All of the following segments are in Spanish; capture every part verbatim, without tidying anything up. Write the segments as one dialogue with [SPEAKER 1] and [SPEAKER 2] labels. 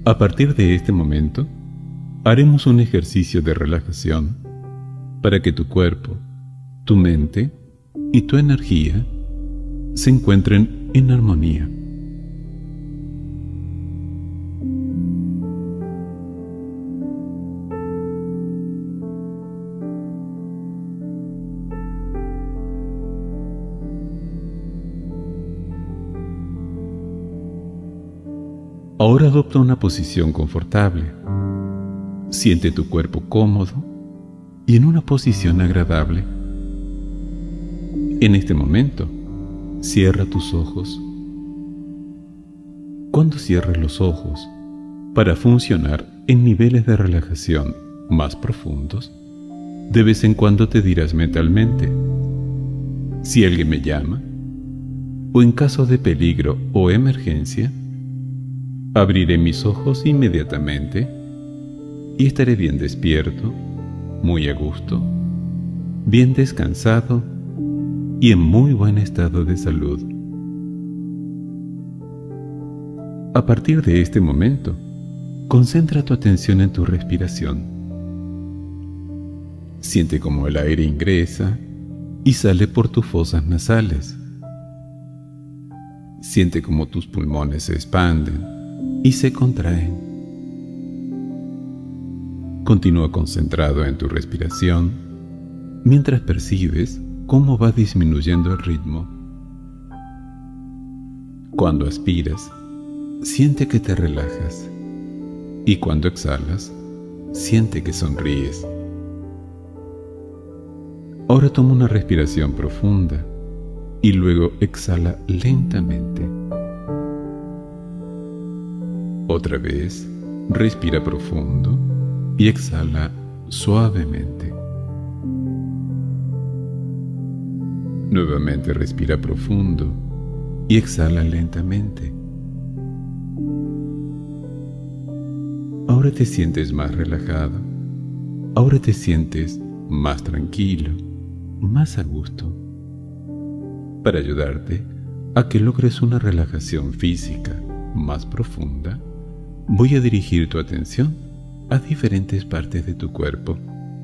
[SPEAKER 1] A partir de este momento, haremos un ejercicio de relajación para que tu cuerpo, tu mente y tu energía se encuentren en armonía. Ahora adopta una posición confortable. Siente tu cuerpo cómodo y en una posición agradable. En este momento, cierra tus ojos. Cuando cierres los ojos, para funcionar en niveles de relajación más profundos, de vez en cuando te dirás mentalmente: si alguien me llama, o en caso de peligro o emergencia, abriré mis ojos inmediatamente y estaré bien despierto, muy a gusto, bien descansado y en muy buen estado de salud. A partir de este momento, concentra tu atención en tu respiración. Siente cómo el aire ingresa y sale por tus fosas nasales. Siente cómo tus pulmones se expanden y se contraen. Continúa concentrado en tu respiración mientras percibes cómo va disminuyendo el ritmo. Cuando aspiras, siente que te relajas, y cuando exhalas, siente que sonríes. Ahora toma una respiración profunda y luego exhala lentamente. Otra vez, respira profundo y exhala suavemente. Nuevamente respira profundo y exhala lentamente. Ahora te sientes más relajado. Ahora te sientes más tranquilo, más a gusto. Para ayudarte a que logres una relajación física más profunda, voy a dirigir tu atención a diferentes partes de tu cuerpo.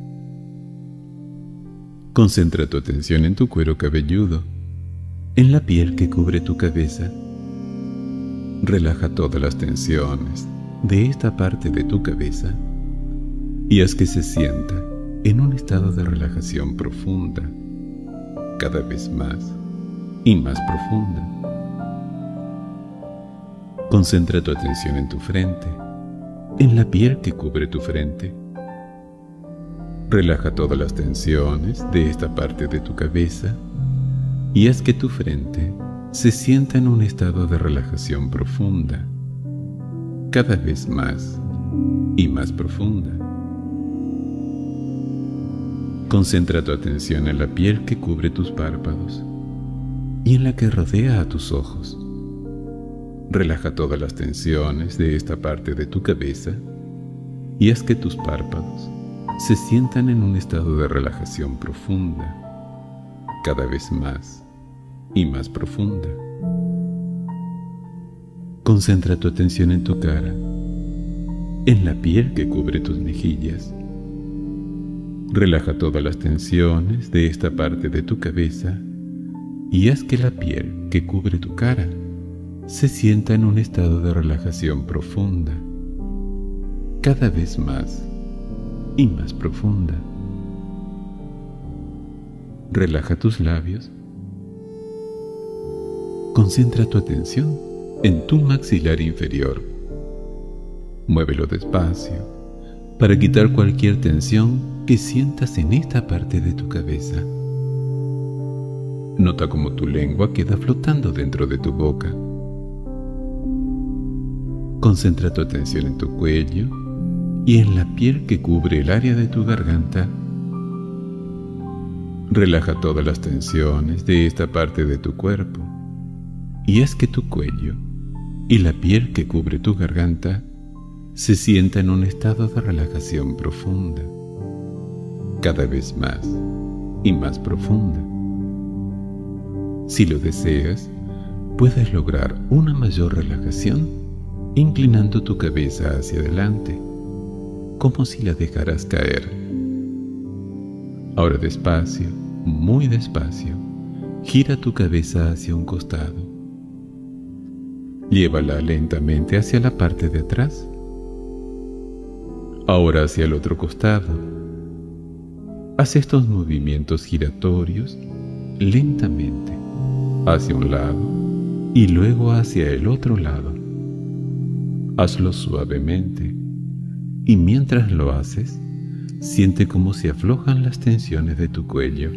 [SPEAKER 1] Concentra tu atención en tu cuero cabelludo, en la piel que cubre tu cabeza. Relaja todas las tensiones de esta parte de tu cabeza y haz que se sienta en un estado de relajación profunda, cada vez más y más profunda. Concentra tu atención en tu frente, en la piel que cubre tu frente. Relaja todas las tensiones de esta parte de tu cabeza y haz que tu frente se sienta en un estado de relajación profunda, cada vez más y más profunda. Concentra tu atención en la piel que cubre tus párpados y en la que rodea a tus ojos. Relaja todas las tensiones de esta parte de tu cabeza y haz que tus párpados se sientan en un estado de relajación profunda, cada vez más y más profunda. Concentra tu atención en tu cara, en la piel que cubre tus mejillas. Relaja todas las tensiones de esta parte de tu cabeza y haz que la piel que cubre tu cara se sienta en un estado de relajación profunda, cada vez más y más profunda. Relaja tus labios. Concentra tu atención en tu maxilar inferior. Muévelo despacio para quitar cualquier tensión que sientas en esta parte de tu cabeza. Nota cómo tu lengua queda flotando dentro de tu boca. Concentra tu atención en tu cuello y en la piel que cubre el área de tu garganta. Relaja todas las tensiones de esta parte de tu cuerpo y haz que tu cuello y la piel que cubre tu garganta se sienta en un estado de relajación profunda, cada vez más y más profunda. Si lo deseas, puedes lograr una mayor relajación inclinando tu cabeza hacia adelante, como si la dejaras caer. Ahora despacio, muy despacio, gira tu cabeza hacia un costado. Llévala lentamente hacia la parte de atrás. Ahora hacia el otro costado. Haz estos movimientos giratorios lentamente, hacia un lado y luego hacia el otro lado. Hazlo suavemente y mientras lo haces, siente cómo se aflojan las tensiones de tu cuello.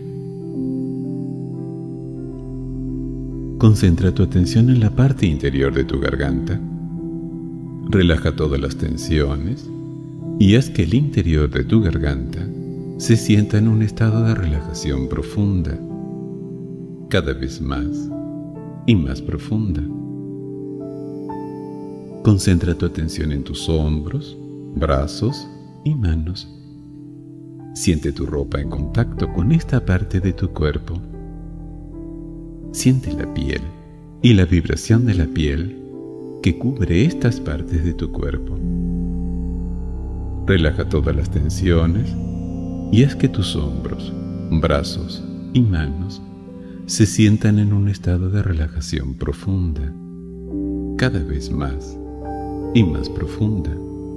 [SPEAKER 1] Concentra tu atención en la parte interior de tu garganta. Relaja todas las tensiones y haz que el interior de tu garganta se sienta en un estado de relajación profunda, cada vez más y más profunda. Concentra tu atención en tus hombros, brazos y manos. Siente tu ropa en contacto con esta parte de tu cuerpo. Siente la piel y la vibración de la piel que cubre estas partes de tu cuerpo. Relaja todas las tensiones y haz que tus hombros, brazos y manos se sientan en un estado de relajación profunda, cada vez más y más profunda.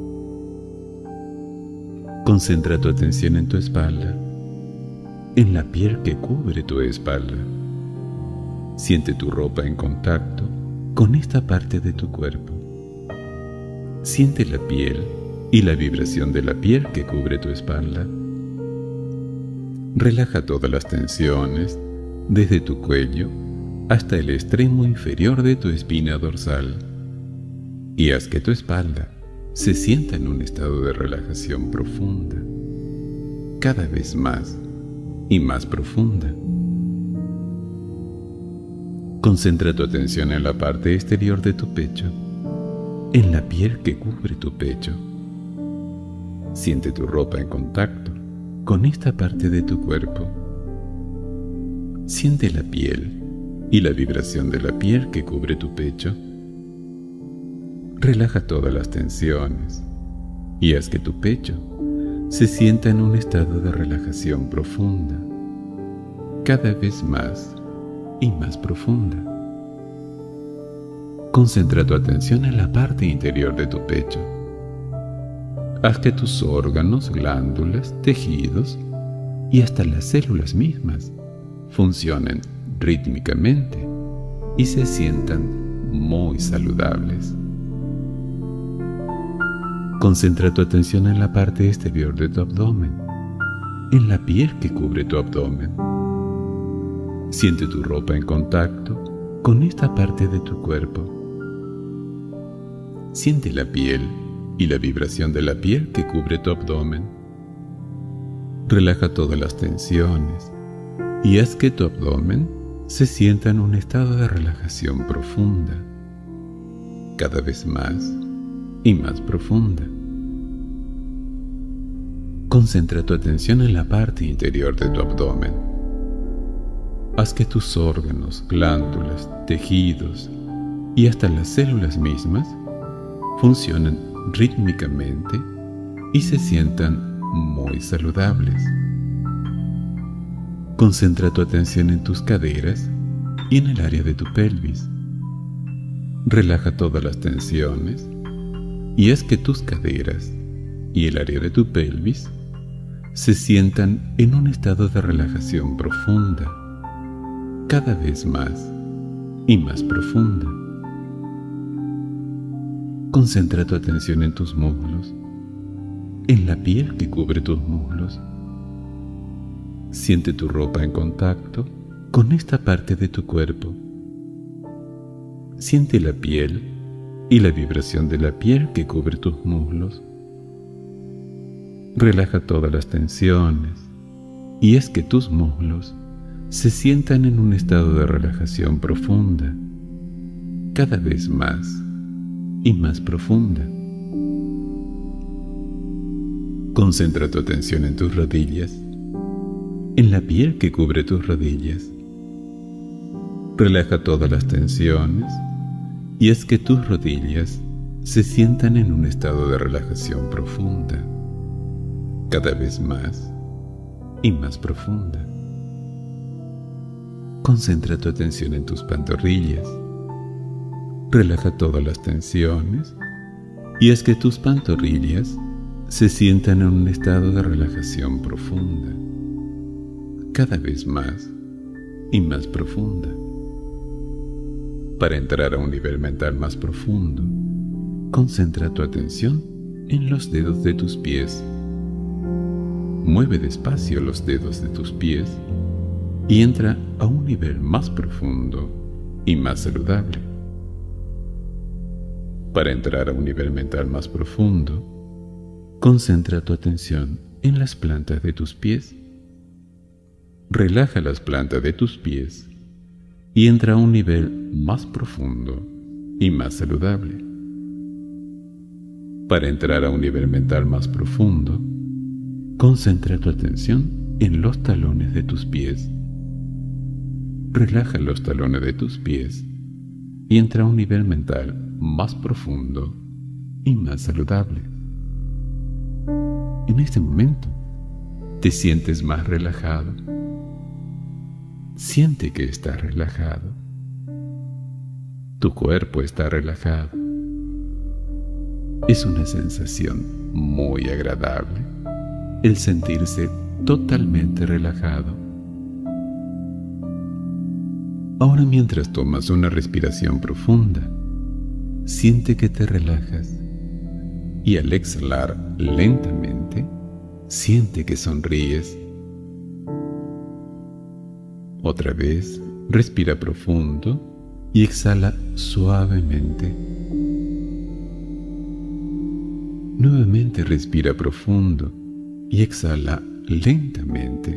[SPEAKER 1] Concentra tu atención en tu espalda, en la piel que cubre tu espalda. Siente tu ropa en contacto con esta parte de tu cuerpo. Siente la piel y la vibración de la piel que cubre tu espalda. Relaja todas las tensiones desde tu cuello hasta el extremo inferior de tu espina dorsal y haz que tu espalda se sienta en un estado de relajación profunda, cada vez más y más profunda. Concentra tu atención en la parte exterior de tu pecho, en la piel que cubre tu pecho. Siente tu ropa en contacto con esta parte de tu cuerpo. Siente la piel y la vibración de la piel que cubre tu pecho. Relaja todas las tensiones y haz que tu pecho se sienta en un estado de relajación profunda, cada vez más y más profunda. Concentra tu atención en la parte interior de tu pecho. Haz que tus órganos, glándulas, tejidos y hasta las células mismas funcionen rítmicamente y se sientan muy saludables. Concentra tu atención en la parte exterior de tu abdomen, en la piel que cubre tu abdomen. Siente tu ropa en contacto con esta parte de tu cuerpo. Siente la piel y la vibración de la piel que cubre tu abdomen. Relaja todas las tensiones y haz que tu abdomen se sienta en un estado de relajación profunda, cada vez más y más profunda. Concentra tu atención en la parte interior de tu abdomen. Haz que tus órganos, glándulas, tejidos y hasta las células mismas funcionen rítmicamente y se sientan muy saludables. Concentra tu atención en tus caderas y en el área de tu pelvis. Relaja todas las tensiones y haz que tus caderas y el área de tu pelvis se sientan en un estado de relajación profunda, cada vez más y más profunda. Concentra tu atención en tus muslos, en la piel que cubre tus muslos. Siente tu ropa en contacto con esta parte de tu cuerpo. Siente la piel y la vibración de la piel que cubre tus muslos. Relaja todas las tensiones y haz que tus muslos se sientan en un estado de relajación profunda, cada vez más y más profunda. Concentra tu atención en tus rodillas, en la piel que cubre tus rodillas. Relaja todas las tensiones y haz que tus rodillas se sientan en un estado de relajación profunda, cada vez más y más profunda. Concentra tu atención en tus pantorrillas. Relaja todas las tensiones y haz que tus pantorrillas se sientan en un estado de relajación profunda, cada vez más y más profunda. Para entrar a un nivel mental más profundo, concentra tu atención en los dedos de tus pies. Mueve despacio los dedos de tus pies y entra a un nivel más profundo y más saludable. Para entrar a un nivel mental más profundo, concentra tu atención en las plantas de tus pies. Relaja las plantas de tus pies y entra a un nivel más profundo y más saludable. Para entrar a un nivel mental más profundo, concentra tu atención en los talones de tus pies. Relaja los talones de tus pies y entra a un nivel mental más profundo y más saludable. En este momento, te sientes más relajado. Siente que estás relajado. Tu cuerpo está relajado. Es una sensación muy agradable el sentirse totalmente relajado. Ahora, mientras tomas una respiración profunda, siente que te relajas y al exhalar lentamente, siente que sonríes. Otra vez, respira profundo y exhala suavemente. Nuevamente respira profundo y exhala lentamente.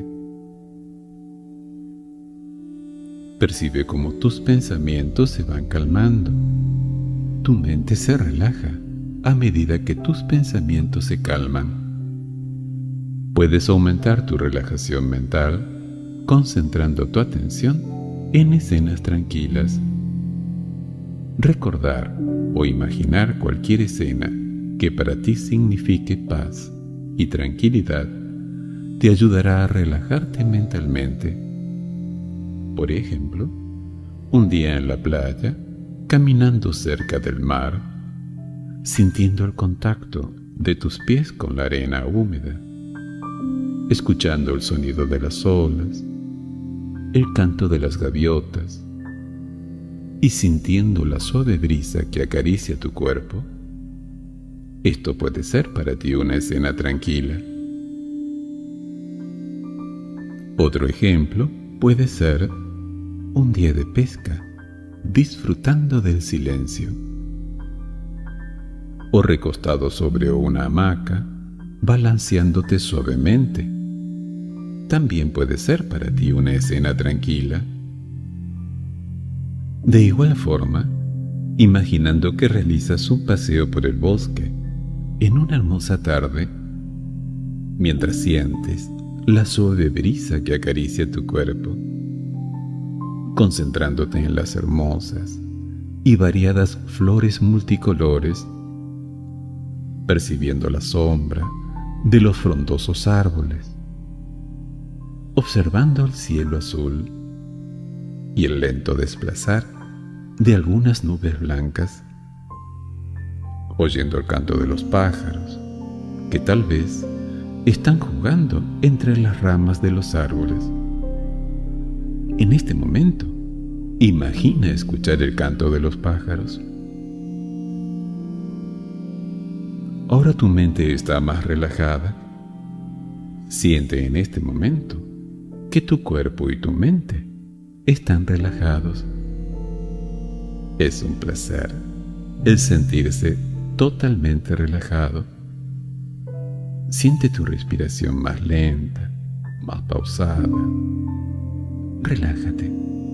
[SPEAKER 1] Percibe cómo tus pensamientos se van calmando. Tu mente se relaja a medida que tus pensamientos se calman. Puedes aumentar tu relajación mental concentrando tu atención en escenas tranquilas. Recordar o imaginar cualquier escena que para ti signifique paz y tranquilidad te ayudará a relajarte mentalmente. Por ejemplo, un día en la playa, caminando cerca del mar, sintiendo el contacto de tus pies con la arena húmeda, escuchando el sonido de las olas, el canto de las gaviotas y sintiendo la suave brisa que acaricia tu cuerpo. Esto puede ser para ti una escena tranquila. Otro ejemplo puede ser un día de pesca, disfrutando del silencio, o recostado sobre una hamaca, balanceándote suavemente. También puede ser para ti una escena tranquila. De igual forma, imaginando que realizas un paseo por el bosque en una hermosa tarde, mientras sientes la suave brisa que acaricia tu cuerpo, concentrándote en las hermosas y variadas flores multicolores, percibiendo la sombra de los frondosos árboles, observando el cielo azul y el lento desplazar de algunas nubes blancas, oyendo el canto de los pájaros que tal vez están jugando entre las ramas de los árboles. En este momento, imagina escuchar el canto de los pájaros. Ahora tu mente está más relajada. Siente en este momento que tu cuerpo y tu mente están relajados. Es un placer el sentirse totalmente relajado. Siente tu respiración más lenta, más pausada. Relájate.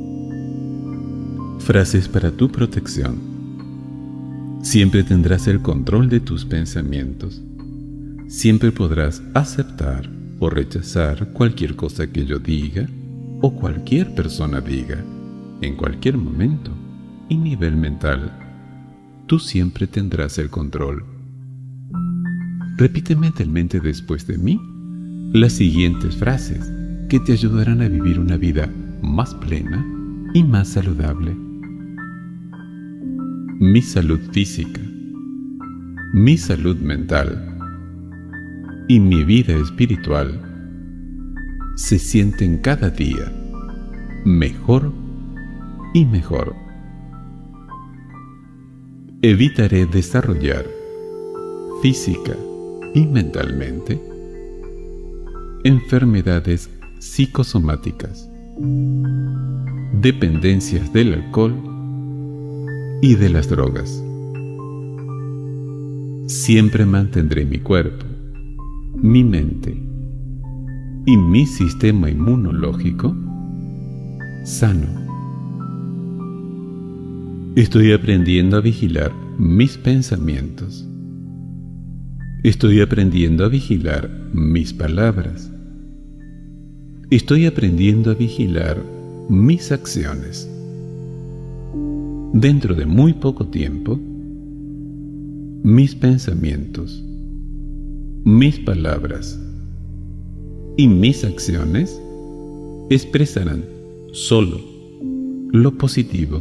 [SPEAKER 1] Frases para tu protección. Siempre tendrás el control de tus pensamientos. Siempre podrás aceptar o rechazar cualquier cosa que yo diga o cualquier persona diga, en cualquier momento y nivel mental. tú siempre tendrás el control. Repite mentalmente después de mí las siguientes frases que te ayudarán a vivir una vida más plena y más saludable. Mi salud física, mi salud mental y mi vida espiritual se sienten cada día mejor y mejor. Evitaré desarrollar física y mentalmente enfermedades psicosomáticas, dependencias del alcohol y de las drogas. Siempre mantendré mi cuerpo, mi mente y mi sistema inmunológico sano. Estoy aprendiendo a vigilar mis pensamientos. Estoy aprendiendo a vigilar mis palabras. Estoy aprendiendo a vigilar mis acciones. Dentro de muy poco tiempo, mis pensamientos, mis palabras y mis acciones expresarán solo lo positivo.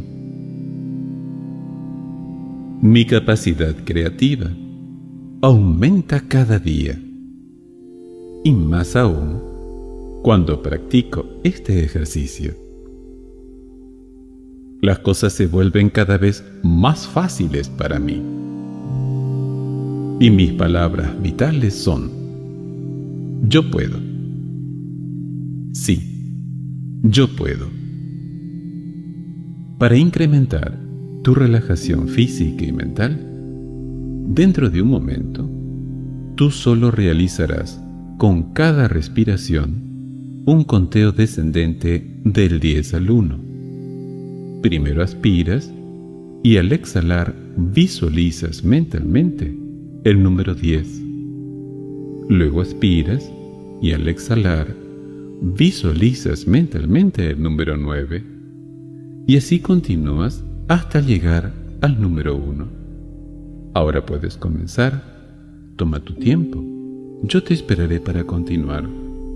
[SPEAKER 1] Mi capacidad creativa aumenta cada día, y más aún cuando practico este ejercicio. Las cosas se vuelven cada vez más fáciles para mí, y mis palabras vitales son: yo puedo. Sí, yo puedo. Para incrementar tu relajación física y mental, dentro de un momento, tú solo realizarás con cada respiración un conteo descendente del diez al uno. Primero aspiras y al exhalar visualizas mentalmente el número diez. Luego aspiras y al exhalar visualizas mentalmente el número nueve. Y así continúas hasta llegar al número uno. Ahora puedes comenzar. Toma tu tiempo. Yo te esperaré para continuar.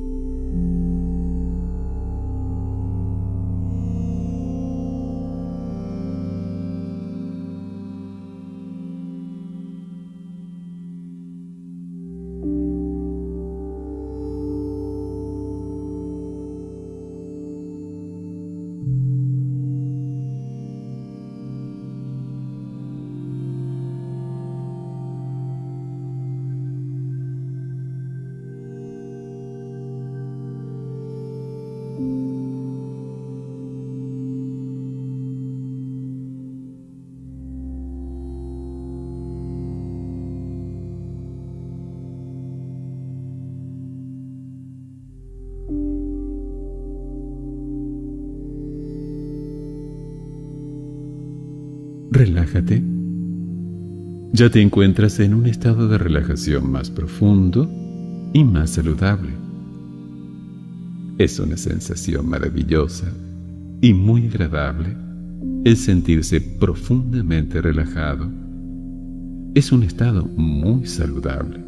[SPEAKER 1] Relájate. Ya te encuentras en un estado de relajación más profundo y más saludable. Es una sensación maravillosa y muy agradable el sentirse profundamente relajado. Es un estado muy saludable.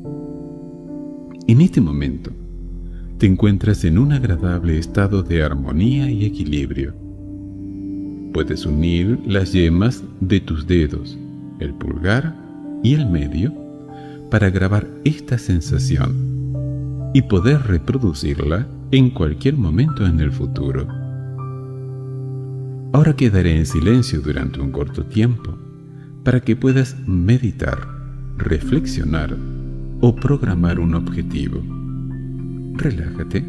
[SPEAKER 1] En este momento, te encuentras en un agradable estado de armonía y equilibrio. Puedes unir las yemas de tus dedos, el pulgar y el medio, para grabar esta sensación y poder reproducirla en cualquier momento en el futuro. Ahora quedaré en silencio durante un corto tiempo para que puedas meditar, reflexionar o programar un objetivo. Relájate.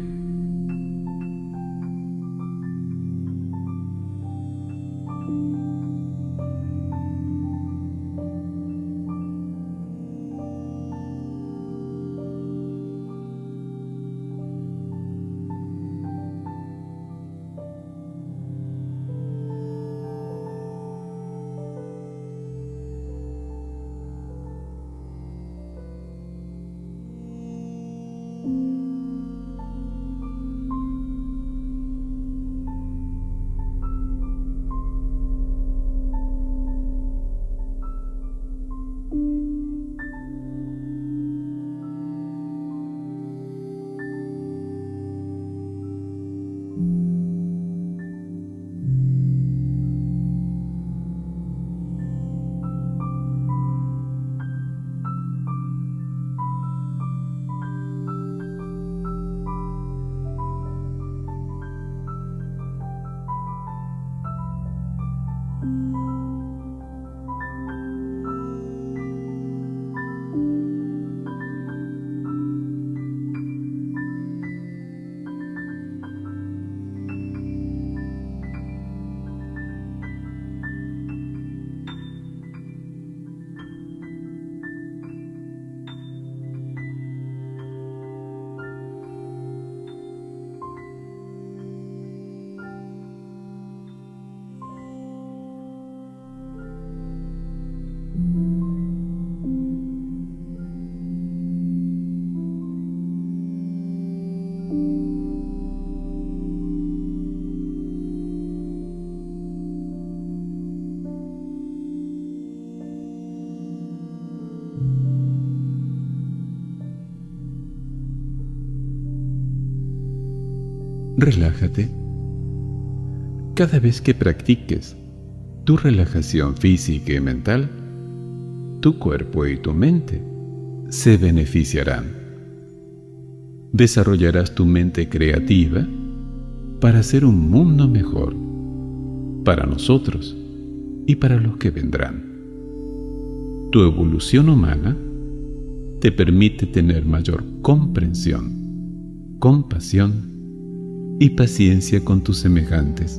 [SPEAKER 1] relájate. Cada vez que practiques tu relajación física y mental, tu cuerpo y tu mente se beneficiarán. Desarrollarás tu mente creativa para hacer un mundo mejor, para nosotros y para los que vendrán. Tu evolución humana te permite tener mayor comprensión, compasión y paciencia con tus semejantes.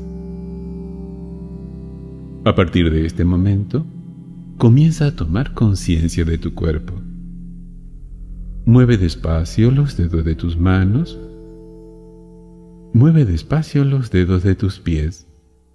[SPEAKER 1] A partir de este momento, comienza a tomar conciencia de tu cuerpo. Mueve despacio los dedos de tus manos. Mueve despacio los dedos de tus pies.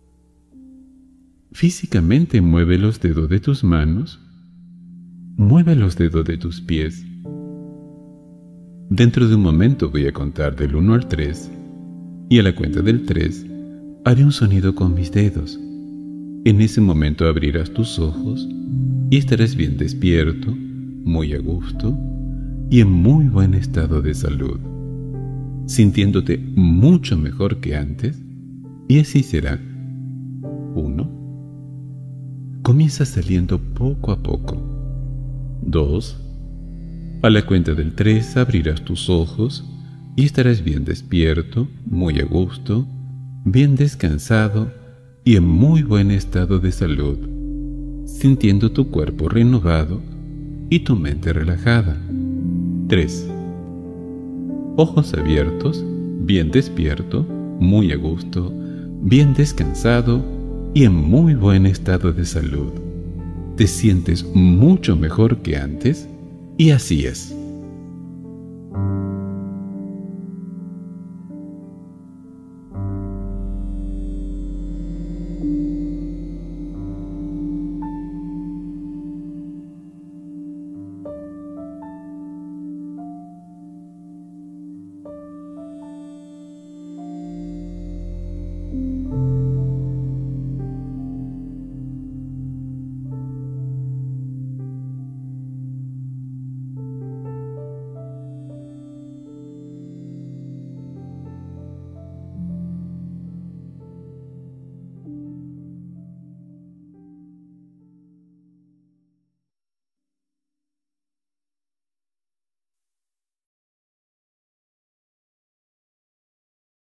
[SPEAKER 1] Físicamente mueve los dedos de tus manos. Mueve los dedos de tus pies. Dentro de un momento voy a contar del uno al tres, y a la cuenta del tres haré un sonido con mis dedos. En ese momento abrirás tus ojos y estarás bien despierto, muy a gusto y en muy buen estado de salud, sintiéndote mucho mejor que antes, y así será. Uno. Comienza saliendo poco a poco. Dos. A la cuenta del tres abrirás tus ojos y estarás bien despierto, muy a gusto, bien descansado y en muy buen estado de salud, sintiendo tu cuerpo renovado y tu mente relajada. Tres. Ojos abiertos, bien despierto, muy a gusto, bien descansado y en muy buen estado de salud. Te sientes mucho mejor que antes, y así es.